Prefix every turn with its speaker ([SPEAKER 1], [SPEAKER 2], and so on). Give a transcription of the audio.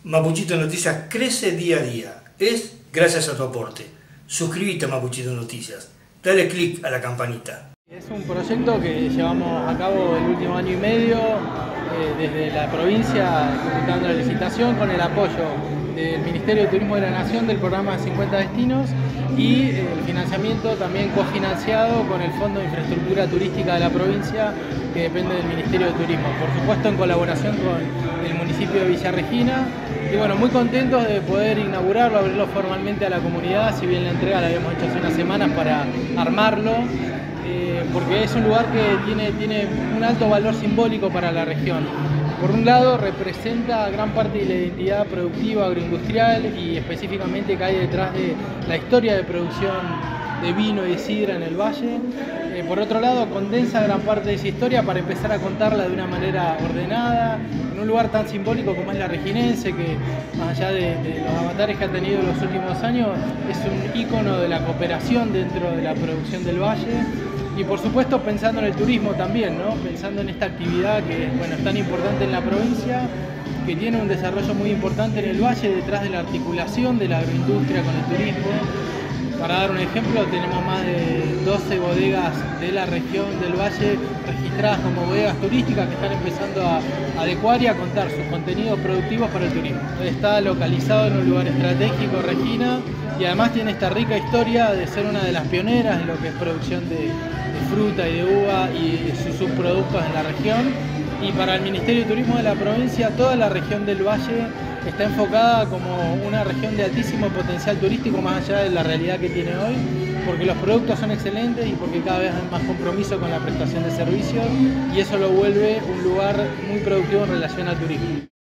[SPEAKER 1] Mapuchito Noticias crece día a día. Es gracias a tu aporte. Suscríbete a Mapuchito Noticias. Dale click a la campanita.
[SPEAKER 2] Es un proyecto que llevamos a cabo el último año y medio desde la provincia, ejecutando la licitación con el apoyo del Ministerio de Turismo de la Nación del programa 50 Destinos y el financiamiento también cofinanciado con el Fondo de Infraestructura Turística de la provincia, que depende del Ministerio de Turismo, por supuesto en colaboración con el municipio de Villa Regina. Y bueno, muy contentos de poder inaugurarlo, abrirlo formalmente a la comunidad, si bien la entrega la habíamos hecho hace unas semanas para armarlo, porque es un lugar que tiene un alto valor simbólico para la región. Por un lado, representa gran parte de la identidad productiva agroindustrial y específicamente que hay detrás de la historia de producción de vino y de sidra en el valle. Por otro lado, condensa gran parte de esa historia para empezar a contarla de una manera ordenada, en un lugar tan simbólico como es la Reginense, que más allá de los avatares que ha tenido en los últimos años, es un ícono de la cooperación dentro de la producción del valle. Y por supuesto pensando en el turismo también, ¿no? Pensando en esta actividad que es tan importante en la provincia, que tiene un desarrollo muy importante en el valle detrás de la articulación de la agroindustria con el turismo. Para dar un ejemplo, tenemos más de 12 bodegas de la región del valle registradas como bodegas turísticas que están empezando a adecuar y a contar sus contenidos productivos para el turismo. Está localizado en un lugar estratégico, Regina, y además tiene esta rica historia de ser una de las pioneras en lo que es producción de fruta y de uva y de sus subproductos en la región. Y para el Ministerio de Turismo de la provincia, toda la región del valle está enfocada como una región de altísimo potencial turístico más allá de la realidad que tiene hoy, porque los productos son excelentes y porque cada vez hay más compromiso con la prestación de servicios y eso lo vuelve un lugar muy productivo en relación al turismo.